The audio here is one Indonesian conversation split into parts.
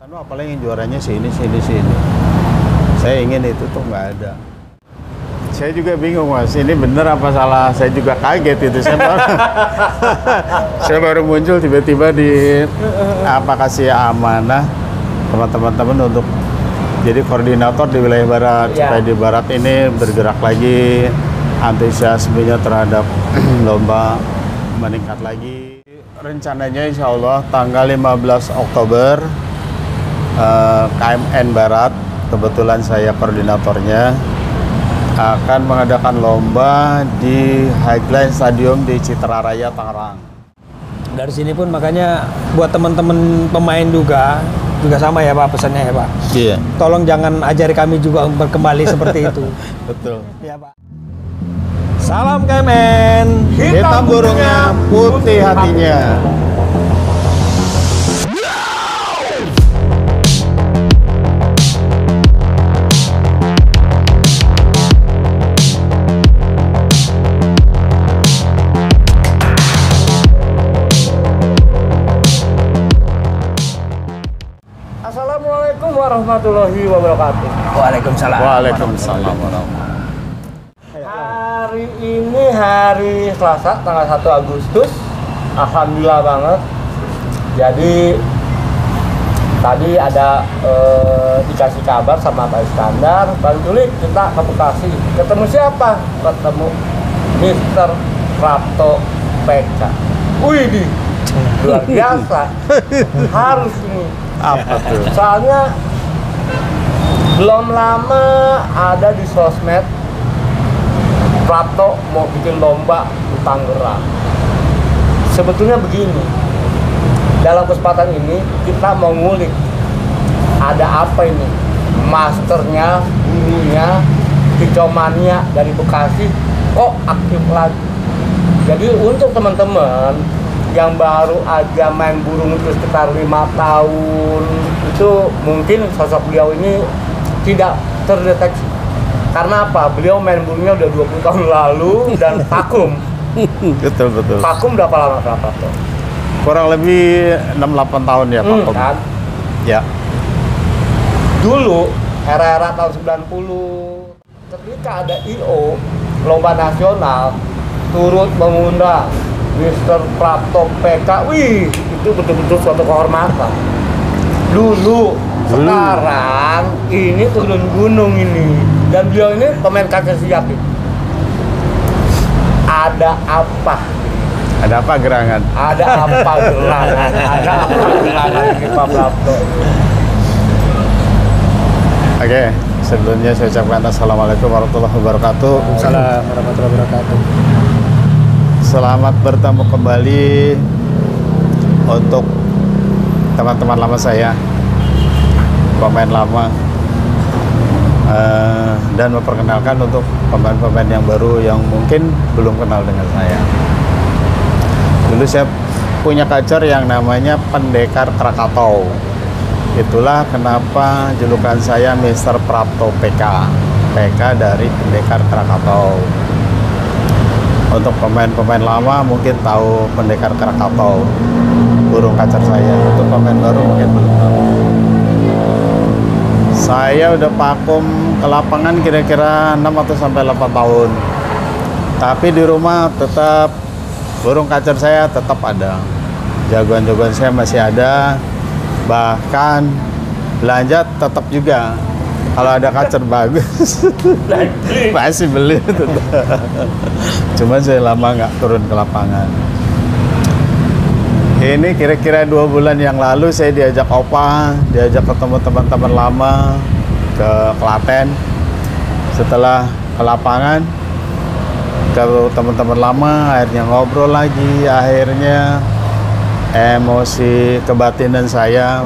Apalagi yang juaranya sini. Saya ingin itu tuh nggak ada. Saya juga bingung Mas, ini bener apa salah? Saya juga kaget itu. Saya baru muncul tiba-tiba kasih amanah teman-teman untuk jadi koordinator di wilayah barat, supaya di barat ini bergerak lagi, antusiasmenya terhadap lomba meningkat lagi. Rencananya insya Allah tanggal 15 Oktober KMN Barat, kebetulan saya koordinatornya, akan mengadakan lomba di Highline Stadium di Citra Raya, Tangerang. Dari sini pun makanya buat teman-teman pemain juga sama ya Pak pesannya ya Pak. Iya. Tolong jangan ajari kami juga untuk kembali seperti itu. Betul. Ya Pak. Salam KMN. Hitam burungnya, putih hatinya. Assalamualaikum warahmatullahi wabarakatuh. Waalaikumsalam. Waalaikumsalam warahmatullahi. Hari ini hari Selasa tanggal 1 Agustus. Alhamdulillah banget. Jadi tadi ada dikasih kabar sama Pak Iskandar, Bang Julik kita ke Bekasi. Ketemu siapa? Ketemu Mr. Prapto PK. Wih, luar biasa. Harus ini. Apa tuh? Soalnya belum lama ada di sosmed Prapto mau bikin lomba di Tangerang. Sebetulnya begini, dalam kesempatan ini kita mau ngulik ada apa ini, masternya, gurunya, kicauannya dari Bekasi kok aktif lagi. Jadi untuk teman-teman yang baru aja main burung itu sekitar 5 tahun, itu mungkin sosok beliau ini tidak terdeteksi. Karena apa? Beliau main burungnya udah 20 tahun lalu dan vakum. Betul. Vakum berapa lama Prapto? Kurang lebih 6-8 tahun ya Pak. Kan? Ya. Dulu era-era tahun 90 ketika ada IO lomba nasional turut mengundang Mr. Prapto PK, wih itu betul-betul suatu kehormatan. Dulu, sekarang ini turun gunung ini, dan beliau ini pemain kaca siap. Ada apa? Ada apa gerangan? Ada apa gerangan? Ada apa gerangan ini Pak Prapto? Oke, sebelumnya saya ucapkan Assalamualaikum warahmatullahi wabarakatuh. Waalaikumsalam warahmatullahi wabarakatuh. Selamat bertemu kembali untuk teman-teman lama saya, pemain lama, dan memperkenalkan untuk pemain-pemain yang baru yang mungkin belum kenal dengan saya. Dulu saya punya kacer yang namanya Pendekar Krakatau. Itulah kenapa julukan saya Mr. Prapto PK. PK dari Pendekar Krakatau. Untuk pemain-pemain lama mungkin tahu Pendekar Krakatau, burung kacer saya. Untuk pemain baru mungkin belum tahu. Saya udah vakum ke lapangan kira-kira 6 atau sampai 8 tahun. Tapi di rumah tetap burung kacer saya tetap ada. Jagoan-jagoan saya masih ada. Bahkan belanja tetap juga. Kalau ada kacer bagus masih beli. Cuma saya lama nggak turun ke lapangan. Ini kira-kira 2 bulan yang lalu saya diajak diajak ketemu teman-teman lama ke Klaten. Setelah ke lapangan, ke teman-teman lama, akhirnya ngobrol lagi, akhirnya emosi kebatinan saya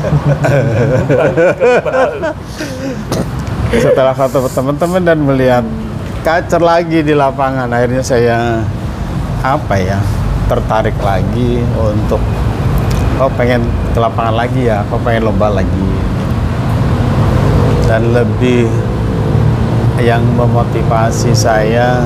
setelah ketemu teman-teman dan melihat kacer lagi di lapangan, akhirnya saya tertarik lagi untuk pengen ke lapangan lagi ya, pengen lomba lagi. Dan lebih yang memotivasi saya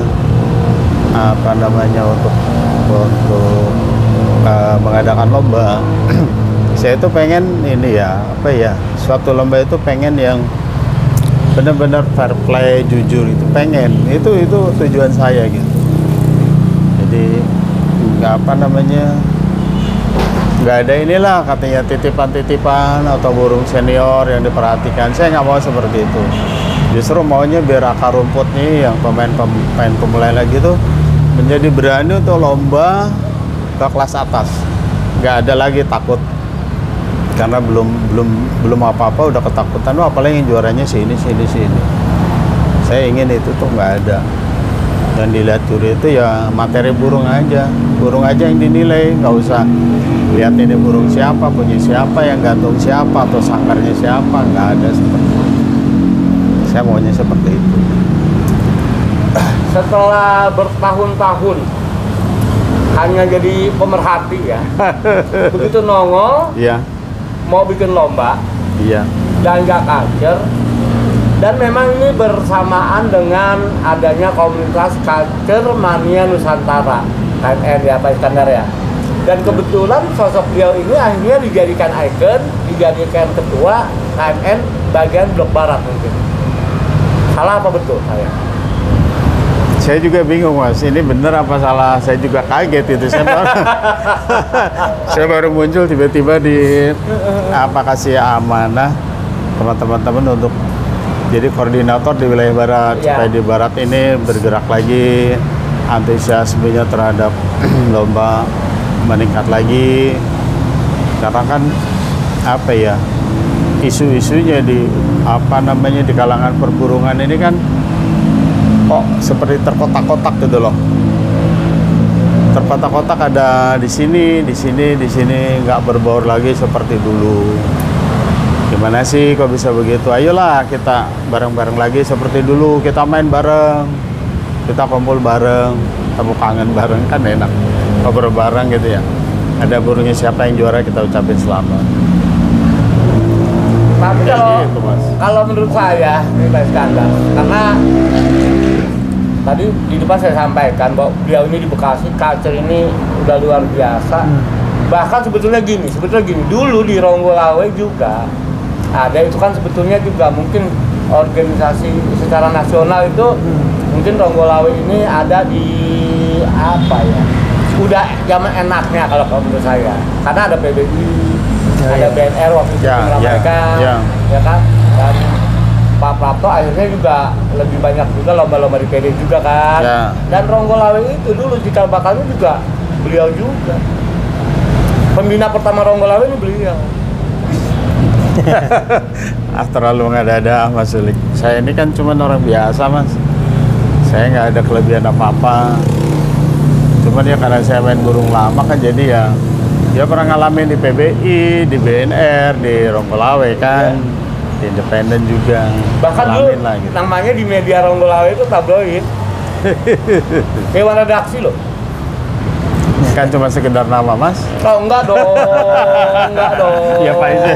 untuk mengadakan lomba Saya itu pengen ini ya, apa ya, suatu lomba itu pengen yang benar-benar fair play, jujur, itu pengen. Itu tujuan saya gitu. Jadi nggak apa namanya, nggak ada inilah katanya titipan-titipan atau burung senior yang diperhatikan. Saya nggak mau seperti itu. Justru maunya biar akar rumput nih yang pemain pemulai lagi tuh menjadi berani untuk lomba ke kelas atas. Nggak ada lagi takut karena belum apa-apa udah ketakutan. Wah, apalagi yang juaranya sini. Saya ingin itu tuh nggak ada. Dan dilihat juri itu ya materi burung aja yang dinilai, nggak usah lihat ini burung siapa, punya siapa, yang gantung siapa atau sangkarnya siapa, nggak ada seperti itu. Saya maunya seperti itu. Setelah bertahun-tahun hanya jadi pemerhati ya, begitu nongol Iya, mau bikin lomba iya, dan nggak culture. Dan memang ini bersamaan dengan adanya komunitas Culture Mania Nusantara, KMN ya Pak Iskandar ya. Dan kebetulan sosok beliau ini akhirnya dijadikan ikon, dijadikan ketua KMN bagian Blok Barat mungkin. Salah apa betul saya? saya juga bingung Mas, ini bener apa salah? Saya juga kaget itu. Saya baru muncul tiba-tiba di apa kasih amanah teman-teman untuk jadi koordinator di wilayah barat, supaya di barat ini bergerak lagi, antusiasmenya terhadap lomba meningkat lagi. Karena kan apa ya, isu-isunya di apa namanya di kalangan perburungan ini kan kok seperti terkotak-kotak gitu loh. Terkotak-kotak, ada di sini, nggak berbaur lagi seperti dulu. Gimana sih kok bisa begitu? Ayolah kita bareng-bareng lagi seperti dulu, kita main bareng, kita kumpul bareng, temu kangen bareng, kan enak ngobrol bareng gitu ya. Ada burungnya siapa yang juara, kita ucapin selamat. Tapi Gitu, Mas. kalau menurut saya ini Pak Iskandar, karena tadi di depan saya sampaikan bahwa beliau ini di Bekasi, culture ini udah luar biasa. Bahkan sebetulnya gini, dulu di Ronggolawe juga ada, itu kan sebetulnya juga mungkin organisasi secara nasional itu mungkin Ronggolawe ini ada di apa ya, udah zaman enaknya kalau menurut saya, karena ada PBI, ada BNR waktu itu meramaikan, ya kan, dan Pak Prapto akhirnya juga lebih banyak juga lomba-lomba di PD juga kan, dan Ronggolawe itu dulu cikal bakalnya juga beliau juga, pembina pertama Ronggolawe ini beliau. Terlalu mengada-ada Mas Sulik. Saya ini kan cuma orang biasa Mas. Saya nggak ada kelebihan apa-apa. Cuman ya karena saya main burung lama kan, jadi ya pernah ngalamin di PBI, di BNR, di Ronggolawe kan, di Independen juga. Bahkan dulu gitu. namanya di media Ronggolawe itu tabloid. Dewan redaksi loh. Kan cuma sekedar nama Mas. Oh enggak dong. Ya Pak Ize.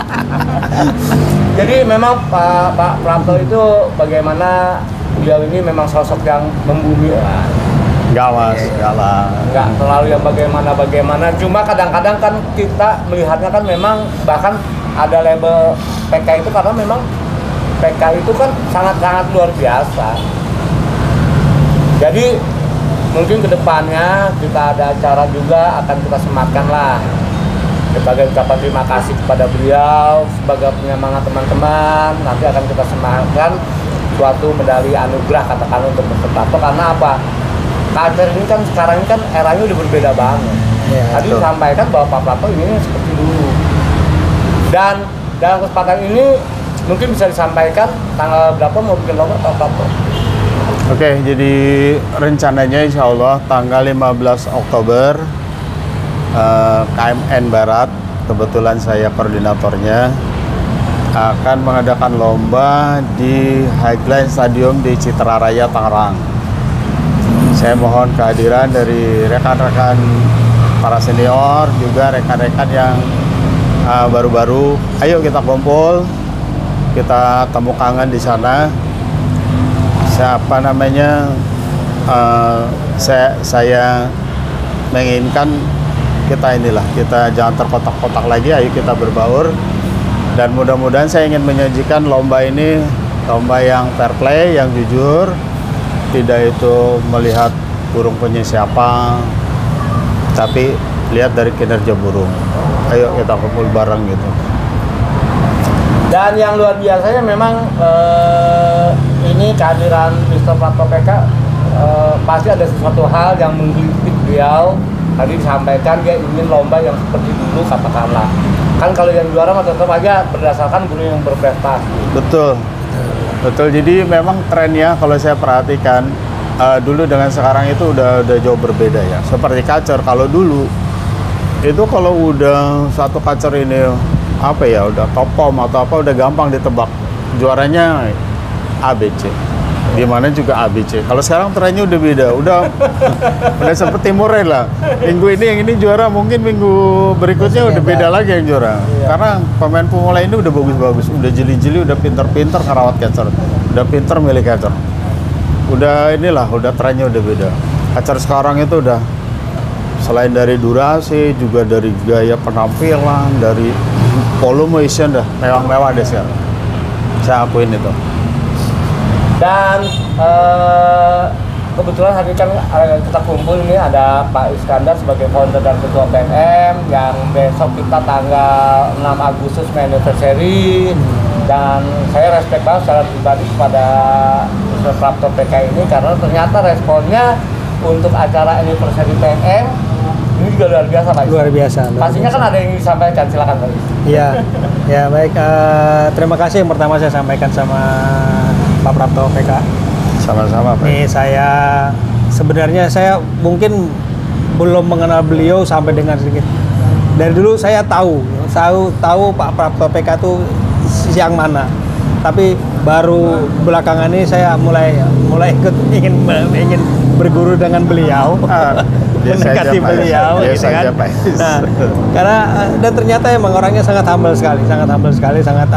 Jadi memang Pak Prapto itu bagaimana beliau ini memang sosok yang membumi lah. Enggak Mas, enggak lah. Enggak terlalu yang bagaimana. Cuma kadang-kadang kan kita melihatnya kan memang bahkan ada label PK itu karena memang PK itu kan sangat-sangat luar biasa. Jadi mungkin kedepannya kita ada acara juga akan kita sematkan lah sebagai ucapan terima kasih kepada beliau, sebagai penyemangat teman-teman. Nanti akan kita sematkan suatu medali anugerah katakan untuk peserta. Karena apa? Culture ini kan sekarang ini kan eranya udah berbeda banget. Tadi disampaikan bahwa Pak Prapto ini seperti dulu. Dan dalam kesempatan ini mungkin bisa disampaikan tanggal berapa mau bikin lomba Pak Prapto? Oke, jadi rencananya insya Allah tanggal 15 Oktober KMN Barat, kebetulan saya koordinatornya, akan mengadakan lomba di Highline Stadium di Citra Raya, Tangerang. Saya mohon kehadiran dari rekan-rekan para senior, juga rekan-rekan yang baru-baru. Ayo kita kumpul, kita temu kangen di sana. Siapa namanya? Saya menginginkan kita jangan terkotak-kotak lagi, ayo kita berbaur. Dan mudah-mudahan saya ingin menyajikan lomba ini lomba yang fair play, yang jujur, tidak itu melihat burung punya siapa, tapi lihat dari kinerja burung. Ayo kita kumpul bareng gitu. Dan yang luar biasanya memang ini kehadiran Mr. Prapto PK pasti ada sesuatu hal yang menggelitik beliau. Tadi disampaikan dia ingin lomba yang seperti dulu katakanlah. Kan kalau yang juara mah tetap aja berdasarkan burung yang berprestasi. Betul. Betul. Jadi memang trennya kalau saya perhatikan dulu dengan sekarang itu udah jauh berbeda ya. Seperti kacer, kalau dulu itu kalau udah satu kacer ini apa ya, udah top form atau apa udah gampang ditebak. Juaranya ABC. Di mana juga ABC. Kalau sekarang trennya udah beda. Udah seperti Timur lah. Minggu ini yang ini juara, mungkin minggu berikutnya udah beda lagi yang juara. Iya. Karena pemain pemula ini udah bagus-bagus, udah jeli-jeli, udah pinter-pinter ngerawat catcher. Udah pinter milih catcher. Udah trennya udah beda. Catcher sekarang itu udah selain dari durasi, juga dari gaya penampilan, dari volume dah mewah-mewah deh sekarang. Saya akuin itu. Dan kebetulan hari kan kita kumpul ini ada Pak Iskandar sebagai founder dan ketua PMM, yang besok kita tanggal 6 Agustus anniversary. Dan saya respect banget secara pribadi kepada Mr. Prapto PK ini karena ternyata responnya untuk acara anniversary PMM ini juga luar biasa, Pak. Luar biasa. Pastinya kan ada yang disampaikan, silakan Pak. Iya, ya baik. Terima kasih yang pertama saya sampaikan sama Pak Prapto PK. Sama-sama, Pak. Nih sebenarnya saya mungkin belum mengenal beliau sampai dengan sedikit. Dari dulu saya tahu Pak Prapto PK itu yang mana. Tapi baru belakangan ini saya mulai ikut ingin berguru dengan beliau. Mendekati beliau gitu kan. Nah, karena dan ternyata emang orangnya sangat humble sekali, sangat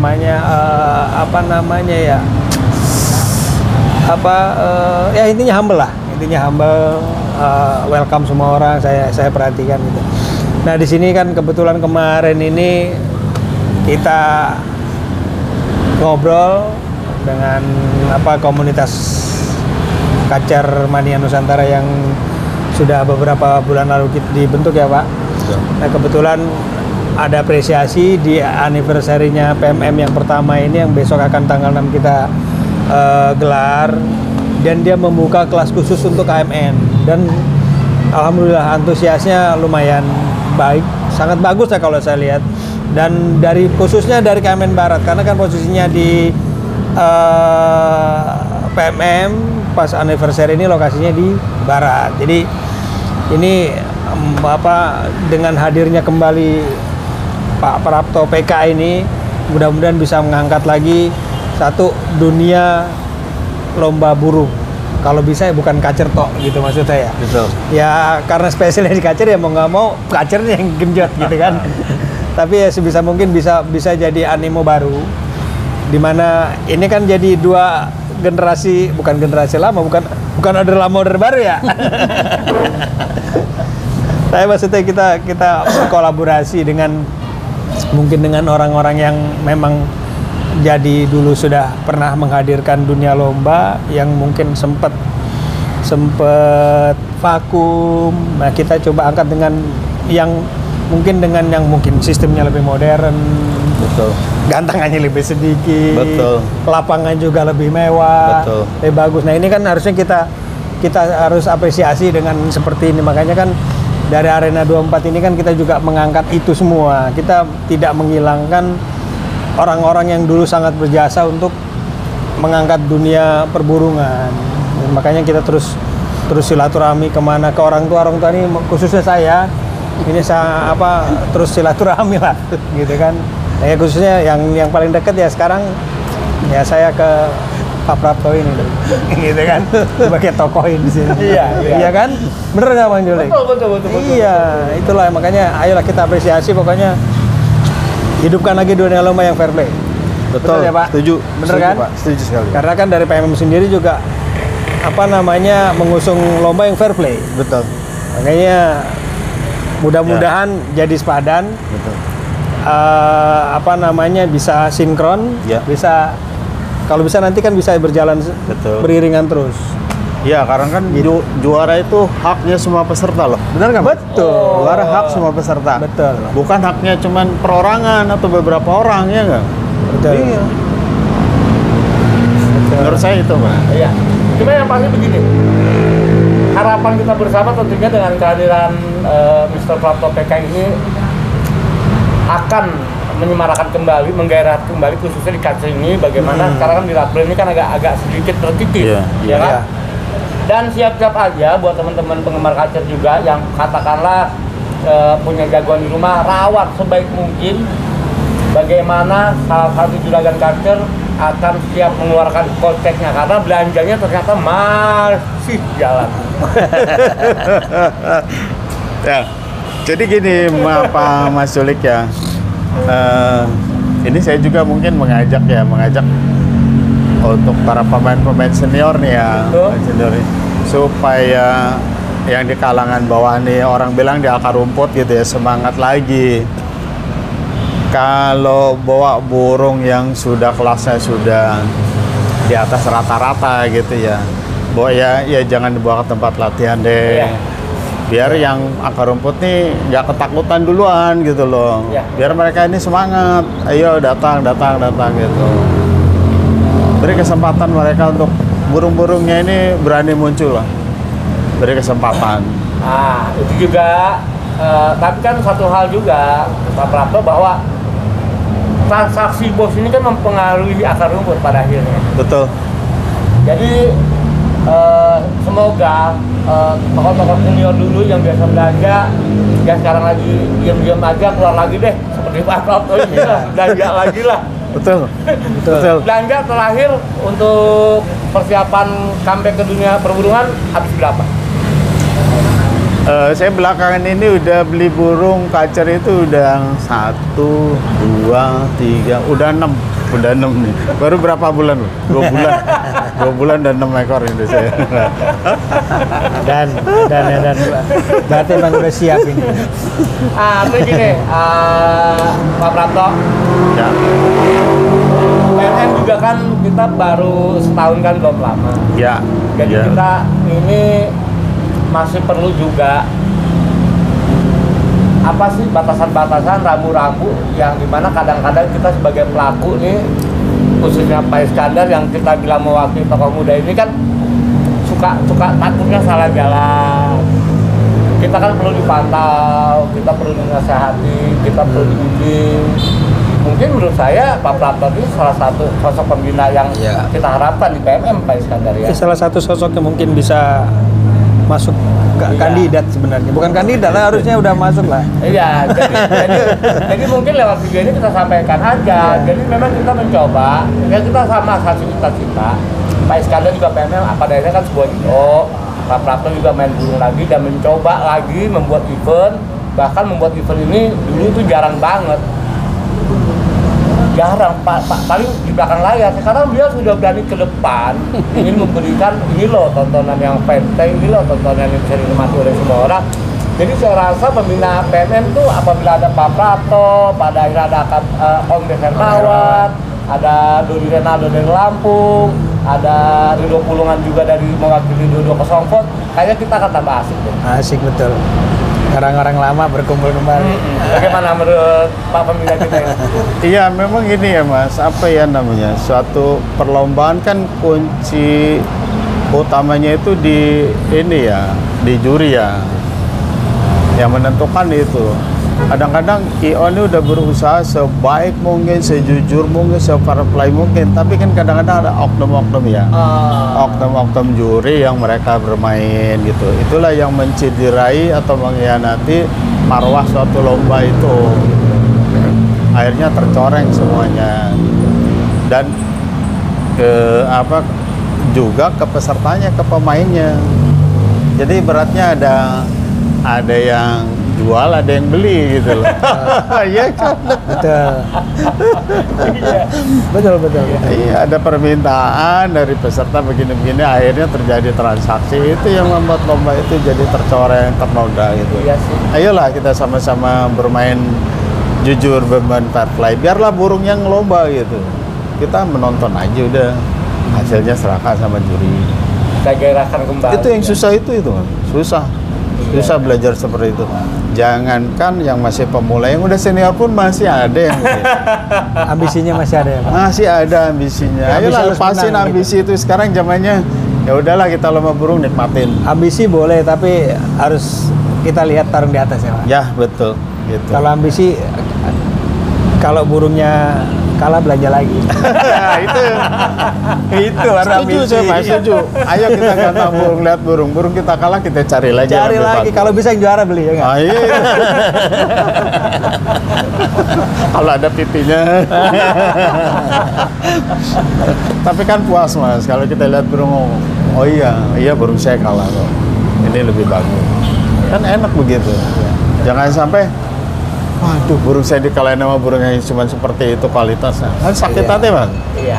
ya intinya humble lah, welcome semua orang, saya perhatikan gitu. Nah di sini kan kebetulan kemarin ini kita ngobrol dengan komunitas Kacer Mania Nusantara yang sudah beberapa bulan lalu dibentuk ya Pak. Nah kebetulan ada apresiasi di anniversary-nya PMM yang pertama ini yang besok akan tanggal 6 kita gelar, dan dia membuka kelas khusus untuk KMN, dan alhamdulillah antusiasnya lumayan baik, sangat bagus ya kalau saya lihat. Dan khususnya dari KMN Barat, karena kan posisinya di PMM pas anniversary ini lokasinya di Barat. Jadi ini dengan hadirnya kembali Pak Prapto PK ini mudah-mudahan bisa mengangkat lagi satu dunia lomba burung. Kalau bisa ya bukan kacer tok gitu maksud saya. Betul. Ya karena spesialnya di kacer ya mau nggak mau kacernya yang genjot gitu kan. Tapi ya sebisa mungkin bisa jadi animo baru. Dimana ini kan jadi dua generasi, bukan generasi lama, bukan order lama order baru ya. Saya maksudnya kita berkolaborasi mungkin dengan orang-orang yang memang jadi dulu sudah pernah menghadirkan dunia lomba yang mungkin sempat vakum. Nah kita coba angkat dengan yang mungkin sistemnya lebih modern. Betul. Gantangannya lebih sedikit. Betul. Lapangan juga lebih mewah. Betul. Lebih bagus. Nah ini kan harusnya kita harus apresiasi dengan seperti ini. Makanya kan dari Arena 24 ini kan kita juga mengangkat itu semua. Kita tidak menghilangkan orang-orang yang dulu sangat berjasa untuk mengangkat dunia perburungan. Dan makanya kita terus silaturahmi kemana ke orang tua ini, khususnya saya ini terus silaturahmi lah gitu kan. Ya khususnya yang paling dekat ya sekarang ya saya ke Pak Prapto ini gitu kan sebagai tokoh di sini. Iya kan? Bener nggak Bang Juli? Betul. Iya, itulah makanya ayolah kita apresiasi, pokoknya hidupkan lagi dunia lomba yang fair play. Betul ya Pak? Setuju. Bener Setuju, kan? Pak. Setuju sekali. Karena kan dari PMM sendiri juga mengusung lomba yang fair play. Betul. Makanya Mudah-mudahan jadi sepadan. Betul. Bisa sinkron, Ya. bisa kalau bisa nanti kan bisa berjalan Betul. beriringan terus. Iya, karena kan juara itu haknya semua peserta loh. Benar nggak? Betul. Juara hak semua peserta. Betul. Bukan haknya cuman perorangan atau beberapa orang, ya nggak? Betul. Iya. Betul. Menurut saya itu, Pak. Iya. Cuma yang pasti begini, harapan kita bersama tentunya dengan kehadiran Mr. Prapto PK ini akan menyemarakan kembali, menggairahkan kembali khususnya di kaca ini. Bagaimana sekarang kan di Label ini kan agak sedikit terkikis, Iya, ya kan? iya. Dan siap-siap aja buat teman-teman penggemar kacer juga yang katakanlah punya jagoan di rumah, rawat sebaik mungkin. Bagaimana salah satu juragan kacer akan siap mengeluarkan koceknya karena belanjanya ternyata masih jalan. Ya, jadi gini, Pak Mas Sulik ya. Ini saya juga mungkin mengajak untuk para pemain-pemain senior nih ya, Betul. pemain senior ini, supaya yang di kalangan bawah nih, orang bilang di akar rumput gitu ya, semangat lagi. Kalau bawa burung yang sudah kelasnya sudah di atas rata-rata gitu ya, bawa ya jangan dibawa ke tempat latihan deh. Iya. Biar yang akar rumput nih nggak ketakutan duluan gitu loh. Iya. Biar mereka ini semangat, ayo datang gitu. Beri kesempatan mereka untuk burung-burungnya ini berani muncul lah. Beri kesempatan. Nah, itu juga, tapi kan satu hal juga, Pak Prapto, bahwa transaksi bos ini kan mempengaruhi akar rumput pada akhirnya. Betul. Jadi, semoga tokoh-tokoh senior dulu yang biasa belanja, yang sekarang lagi diam-diam aja keluar lagi deh, seperti Pak Prapto ini lah, belanja lagi lah. Betul. Belanja terakhir untuk persiapan comeback ke dunia perburungan habis berapa? Saya belakangan ini udah beli burung kacer itu udah 1, 2, 3, udah 6 nih. Baru berapa bulan? 2 bulan. 2 bulan dan 6 ekor ini saya. Dan berarti emang udah siap ini. Terus gini, Pak Prapto, Ya. PNM juga kan kita baru setahun kan, belum lama. Ya. Jadi Ya. kita ini masih perlu juga apa sih batasan-batasan, rambu-rambu yang dimana kadang-kadang kita sebagai pelaku nih, khususnya Pak Iskandar yang kita bilang mewakili tokoh muda ini kan suka takutnya salah jalan. Kita kan perlu dipantau, kita perlu dinasehati, kita perlu dibimbing. Mungkin menurut saya Pak Prapto ini salah satu sosok pembina yang Iya. kita harapkan di PMM, Pak Iskandar ya. Ini salah satu sosok yang mungkin bisa masuk ke Iya. kandidat sebenarnya. Bukan kandidat lah, harusnya udah masuk lah. Iya, jadi mungkin lewat video ini kita sampaikan aja. Jadi memang kita mencoba, ya kita sama hasil cita-cita. Pak Iskandar juga PMM, apa adanya kan sebuah IO. Pak Prapto juga main burung lagi dan mencoba lagi membuat event. Bahkan membuat event ini dulu tuh jarang banget. Jarang, paling di belakang layar. Sekarang beliau sudah berani ke depan, ingin memberikan ini loh tontonan yang penting, ini loh tontonan yang bisa dinikmati oleh semua orang. Jadi saya rasa pembina PMM tuh apabila ada Pak Prapto, pada akhirnya ada Om Des Hermawan, ada Dodi Renaldo dari Lampung, ada Ridho Pulungan juga dari mewakili 22 Kesongkot, kayaknya kita akan tambah asik deh. Asik betul. Orang-orang lama berkumpul kembali. Bagaimana menurut Pak pembina kita ini? Iya, memang gini ya Mas, apa ya namanya, suatu perlombaan kan kunci utamanya itu di ini ya, di juri ya, yang menentukan itu. Kadang-kadang IO ini udah berusaha sebaik mungkin, sejujur mungkin, se-fair play mungkin, tapi kan kadang-kadang ada oknum-oknum ya, oknum-oknum juri yang mereka bermain gitu. Itulah yang menciderai atau mengkhianati marwah suatu lomba itu. Akhirnya tercoreng semuanya, dan juga ke pesertanya, ke pemainnya. Jadi beratnya ada yang jual, ada yang beli gitu loh. Iya kan? Betul. betul. Iya, ada permintaan dari peserta begini-begini, akhirnya terjadi transaksi. Itu yang membuat lomba itu jadi tercoreng, ternoda gitu. Iya sih. Ayolah kita sama-sama bermain jujur, bermain fair play. Biarlah burung yang ngelomba gitu. Kita menonton aja udah. Hasilnya serahkan sama juri. Kita gairahkan kembali. Itu yang susah itu kan. Susah belajar seperti itu. Jangankan yang masih pemula, yang udah senior pun masih ada yang Ambisinya masih ada ya, Pak? masih ada ambisinya. Ambisi Ayolah harus lepasin menang, ambisi itu. Sekarang zamannya ya udahlah kita lomba burung nikmatin. Ambisi boleh, tapi harus kita lihat tarung di atas ya, Pak. Ya betul gitu. Kalau ambisi, kalau burungnya kalah belanja lagi. itu baru Setuju ambisi. saya Pak, setuju. Ayo kita gantang burung, lihat burung kita kalah kita cari lagi. Cari lebih lagi, bagus. kalau bisa yang juara beli ya nggak? Ah, iya. Kalau ada pipinya. Tapi kan puas Mas, kalau kita lihat burung, oh iya burung saya kalah kok. Ini lebih bagus. Kan enak begitu. Jangan sampai, waduh burung saya dikalahin sama burung yang cuma seperti itu kualitasnya. Kan sakit Iya. hati Bang. Iya.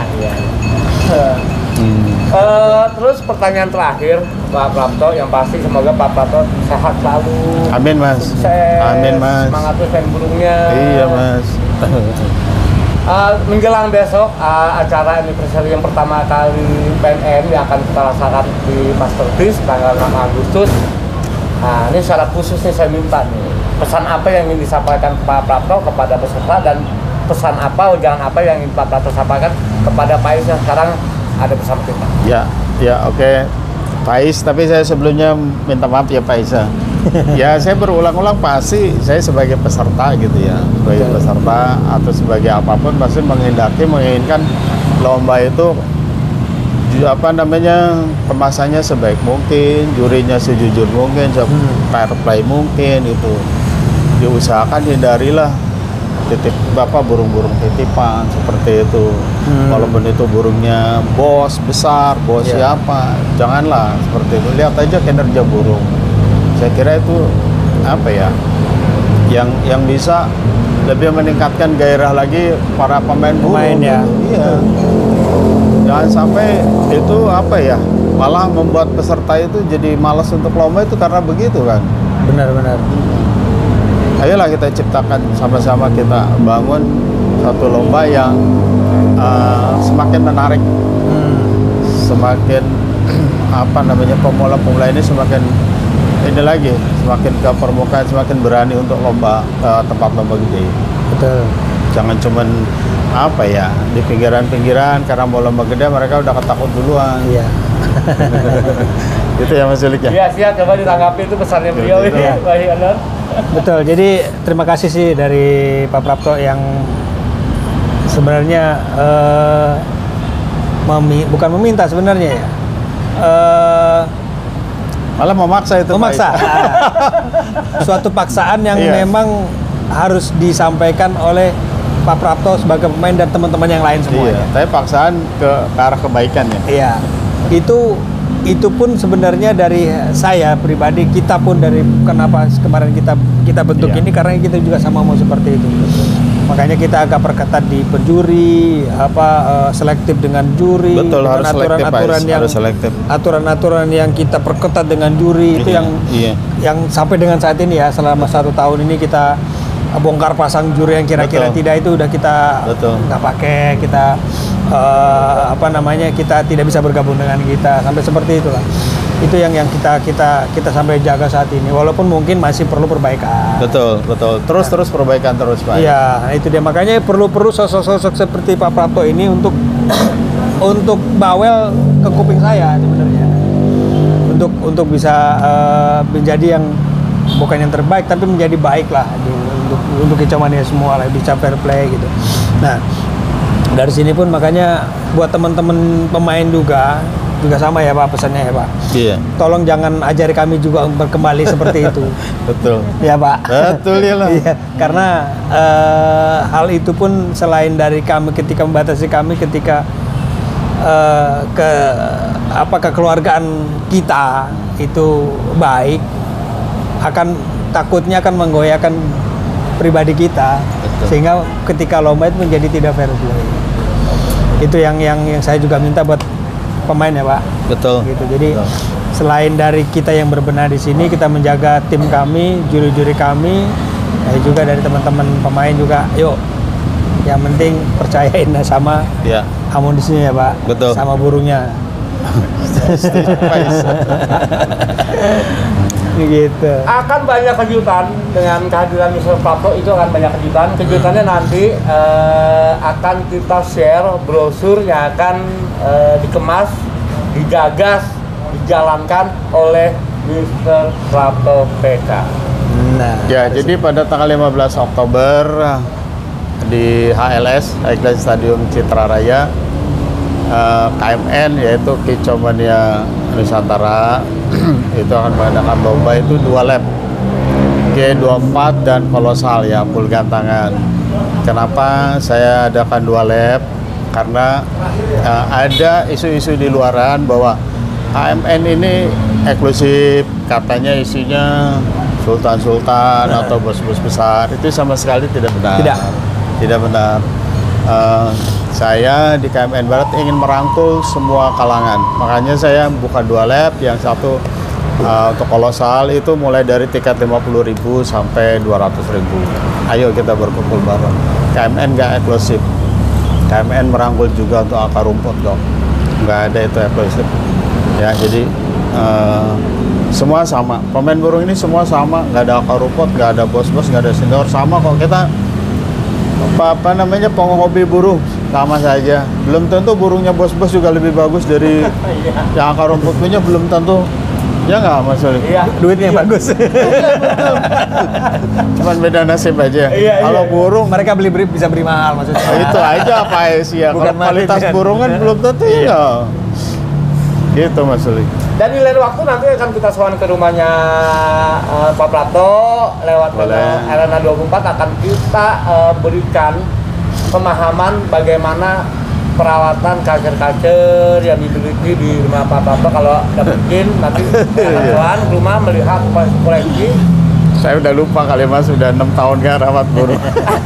Terus pertanyaan terakhir Pak Prapto, yang pasti semoga Pak Prapto sehat selalu. Amin Mas. Sukses. Amin Mas. Semangat terus main burungnya. Iya Mas. Menjelang besok acara anniversary yang pertama kali PNN yang akan kita laksanakan di Masterpiece tanggal 6 Agustus. Nah, ini secara khusus nih saya minta nih, pesan apa yang ingin disampaikan Pak Prapto kepada peserta, dan pesan apa, jangan apa yang ingin Pak Prapto sampaikan kepada Pak Is yang sekarang ada bersama kita. Ya oke. Pak Is, tapi saya sebelumnya minta maaf ya Pak Isa. Ya saya berulang-ulang pasti saya sebagai peserta gitu ya, sebagai peserta atau sebagai apapun pasti menginginkan lomba itu kemasannya sebaik mungkin, jurinya sejujur mungkin, fair play mungkin itu. Diusahakan hindarilah burung-burung titipan seperti itu. Walaupun itu burungnya bos besar, bos siapa, janganlah seperti itu. Lihat aja kinerja burung. Saya kira itu yang bisa lebih meningkatkan gairah lagi para pemain burung. Ya. Iya. Jangan sampai itu malah membuat peserta itu jadi malas untuk lomba itu karena begitu kan. Benar. Ayolah kita ciptakan sama-sama, kita bangun satu lomba yang semakin menarik, semakin pemula-pemula ini semakin ke permukaan, semakin berani untuk lomba tempat lomba gede. Betul. Jangan cuman di pinggiran-pinggiran karena mau lomba gede mereka udah ketakut duluan. Iya. Itu ya Mas Julik ya. Iya, siap, coba ditanggapi itu pesannya beliau ini, Pak Ihanan. Betul. Jadi terima kasih sih dari Pak Prapto yang sebenarnya bukan meminta sebenarnya ya. Malah memaksa itu. Memaksa. Suatu paksaan yang memang harus disampaikan oleh Pak Prapto sebagai pemain dan teman-teman yang lain semua. Iya, tapi paksaan ke arah kebaikan ya. Iya. Itu pun sebenarnya dari saya pribadi, kita pun dari kenapa kemarin kita bentuk ini karena kita juga sama mau seperti itu. Makanya kita agak perketat di penjuri, selektif dengan juri. Betul, dengan harus selektif, aturan-aturan yang kita perketat dengan juri itu yang sampai dengan saat ini ya, selama 1 tahun ini kita bongkar pasang juri yang kira-kira tidak, itu udah kita nggak pakai, kita kita tidak bisa bergabung dengan kita, sampai seperti itulah. Itu yang kita sampai jaga saat ini, walaupun mungkin masih perlu perbaikan. Betul. Terus perbaikan terus Pak. Iya, itu dia, makanya perlu sosok-sosok seperti Pak Prapto ini untuk bawel ke kuping saya sebenarnya. Untuk bisa menjadi yang bukan yang terbaik tapi menjadi baik lah untuk kicauannya semua lah, bisa fair play gitu. Nah, dari sini pun makanya buat teman-teman pemain juga sama ya Pak, pesannya ya Pak. Iya. Tolong jangan ajari kami juga kembali seperti itu. Betul. Ya Pak. Betul ya lah. Iya, karena hal itu pun selain dari kami ketika membatasi kami ketika kekeluargaan kita itu baik, akan takutnya akan menggoyahkan pribadi kita, Betul. sehingga ketika lomba itu menjadi tidak fair play. Itu yang saya juga minta buat pemain ya Pak. Betul. Gitu. Jadi Betul. selain dari kita yang berbenah di sini, kita menjaga tim kami, juri-juri kami, juga dari teman-teman pemain juga. Yuk, yang penting percayain sama Ya. amunisinya ya Pak. Betul. Sama burungnya. Gitu. Akan banyak kejutan dengan kehadiran Mr. Prato, itu akan banyak kejutan. Kejutannya nanti akan kita share brosur yang akan dikemas, digagas, dijalankan oleh Mr. Prato PK. Nah, Ya, jadi pada tanggal 15 Oktober di HLS, Highland Stadium Citra Raya, KMN yaitu Kicau Mania Nusantara itu akan mengadakan lomba itu 2 lap G24 dan kolosal ya, full gantangan. Kenapa saya adakan 2 lap? Karena ada isu-isu di luaran bahwa KMN ini eksklusif, katanya isinya sultan-sultan atau bos-bos besar. Itu sama sekali tidak benar. Tidak benar. Saya di KMN Barat ingin merangkul semua kalangan. Makanya saya buka 2 lap, yang satu untuk kolosal itu mulai dari tiket 50.000 sampai 200.000. Ayo kita berkumpul bareng. KMN nggak eksklusif. KMN merangkul juga untuk akar rumput dong. Nggak ada itu eksklusif. Ya, jadi semua sama. Pemain burung ini semua sama. Nggak ada akar rumput, nggak ada bos-bos, nggak ada senior. Sama kok kita. Apa namanya, penghobi burung sama saja. Belum tentu burungnya bos-bos juga lebih bagus dari yang akar rumput punya, belum tentu. Ya nggak Mas Oli? Iya. duitnya yang bagus. Cuman beda nasib aja. Iya, Kalau iya. burung Mereka bisa beli mahal maksudnya. itu aja apa ya. Bukan Kalau kualitas marketing. burung kan belum tentu ya. Gitu Mas Oli. Dan di lain waktu nanti akan kita sowan ke rumahnya Pak Prato lewat Boleh. Arena 24, akan kita berikan pemahaman bagaimana perawatan kacer-kacer yang dimiliki di rumah Pak Prato. Kalau ada mungkin nanti akan sowan ke rumah melihat koleksi. Saya udah lupa kali Mas, udah 6 tahun kan rawat burung.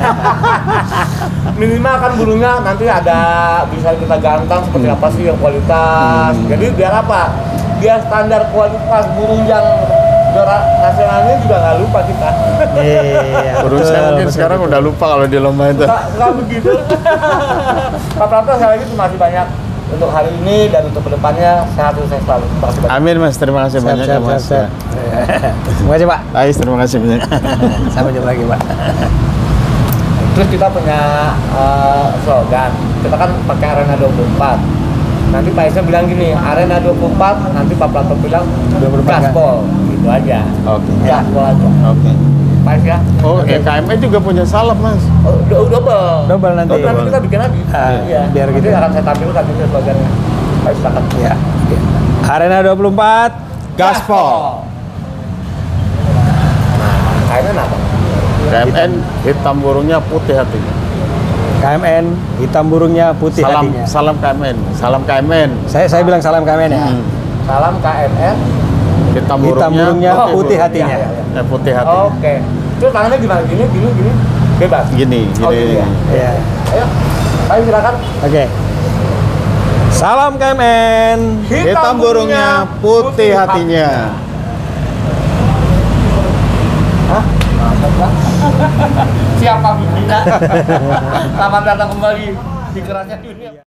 Minimal kan burungnya nanti ada bisa kita gantang seperti apa sih yang kualitas. Jadi biar apa? Biar standar kualitas burung yang juara nasionalnya juga nggak lupa kita. Iya. Burung saya mungkin sekarang udah lupa kalau di lomba itu. Nggak begitu. Pak Prato sekali lagi masih banyak untuk hari ini dan untuk kedepannya, sehat sukses selalu. Terima kasih banyak. Amin Mas, terima kasih banyak ya Mas. Siap. Terima kasih Pak. Ais, terima kasih banyak. Sampai jumpa lagi Pak. Terus kita punya slogan. Kita kan pakai Arena 24. Nanti Pak Isa bilang gini, Arena 24, nanti Pak Prato bilang 24. gaspol. Gitu aja. Oke. Gaspol aja. Oke. Pak Isa. Oh, KMN juga punya salep Mas. Oh, double. Double nanti. Nanti kita bikin lagi. Ah, biar nanti gitu. akan saya tampilkan itu slogannya. Pak Isa akan. Ya. Arena 24 Gaspol. Kayaknya apa? KMN hitam burungnya putih hatinya. KMN hitam burungnya putih Salam hatinya. salam KMN. Salam KMN. Saya bilang salam KMN ya. Salam KMN. Hitam Hitam burungnya Oh, putih burung. hatinya. Iya, iya. Putih hatinya. Oke. Terus tangannya gimana? Gini. Bebas. Gini, Oh, gini. gini ya. Iya. Ayo. Ayo silakan. Oke. Salam KMN. Hitam burungnya putih hatinya. Hah? Siapa bimbingan? Selamat datang kembali di Kerasnya Dunia.